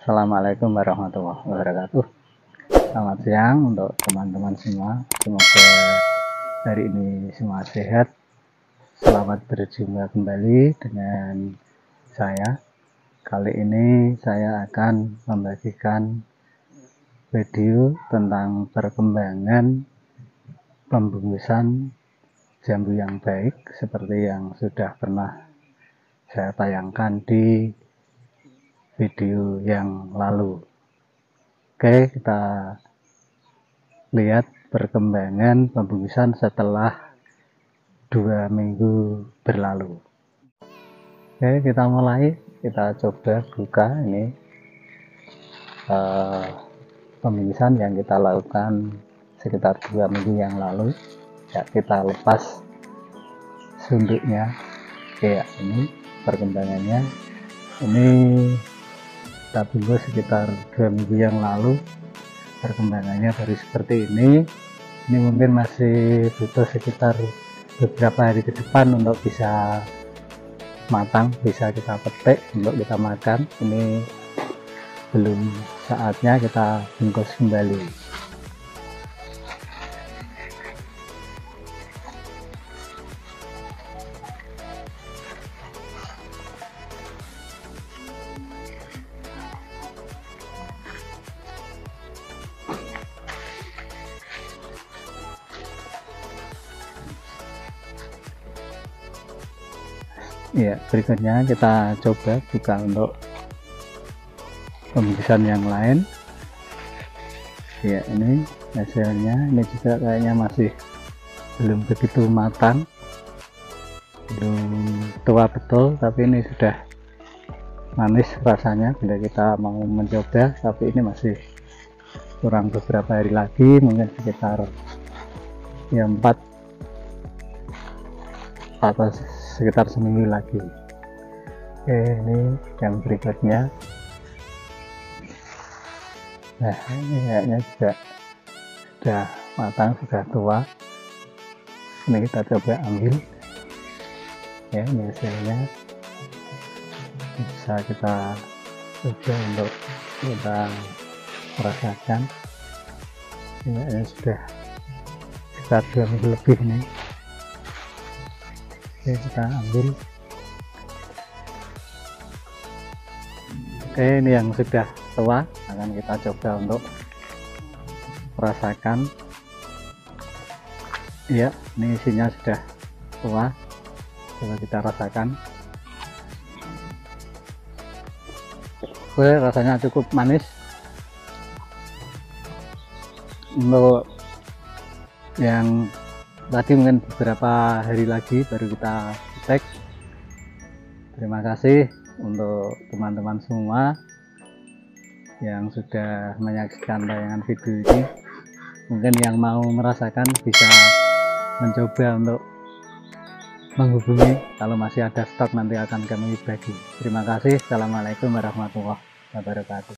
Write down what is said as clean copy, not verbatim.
Assalamualaikum warahmatullahi wabarakatuh. Selamat siang untuk teman-teman semua. Semoga hari ini semua sehat. Selamat berjumpa kembali dengan saya. Kali ini saya akan membagikan video tentang perkembangan pembungkusan jambu yang baik seperti yang sudah pernah saya tayangkan di video yang lalu. Oke, kita lihat perkembangan pembungkusan setelah 2 minggu berlalu. Oke, kita mulai. Kita coba buka ini pembungkusan yang kita lakukan sekitar 2 minggu yang lalu. Ya, kita lepas sunduknya. Oke, ini perkembangannya. Ini kita bungkus sekitar 2 minggu yang lalu. Perkembangannya baru seperti ini. Ini mungkin masih butuh sekitar beberapa hari ke depan untuk bisa matang, bisa kita petik untuk kita makan. Ini belum saatnya kita bungkus kembali. Ya, berikutnya kita coba buka untuk pembungkusan yang lain. Ya, ini hasilnya. Ini juga kayaknya masih belum begitu matang, belum tua betul, tapi ini sudah manis rasanya bila kita mau mencoba. Tapi ini masih kurang beberapa hari lagi, mungkin sekitar ya 4 atau sekitar seminggu lagi. Oke, ini yang berikutnya. Nah, ini kayaknya juga sudah matang, sudah tua. Ini kita coba ambil. Ya, ini hasilnya. Bisa kita coba untuk kita rasakan. Ini sudah sekitar 2 minggu lebih nih. Oke, kita ambil. Oke, ini yang sudah tua akan kita coba untuk merasakan. Ya, ini isinya sudah tua. Coba kita rasakan. Oke, rasanya cukup manis. Untuk yang tadi mungkin beberapa hari lagi baru kita cek. Terima kasih untuk teman-teman semua yang sudah menyaksikan tayangan video ini. Mungkin yang mau merasakan bisa mencoba untuk menghubungi. Kalau masih ada stok nanti akan kami bagi. Terima kasih. Assalamualaikum warahmatullahi wabarakatuh.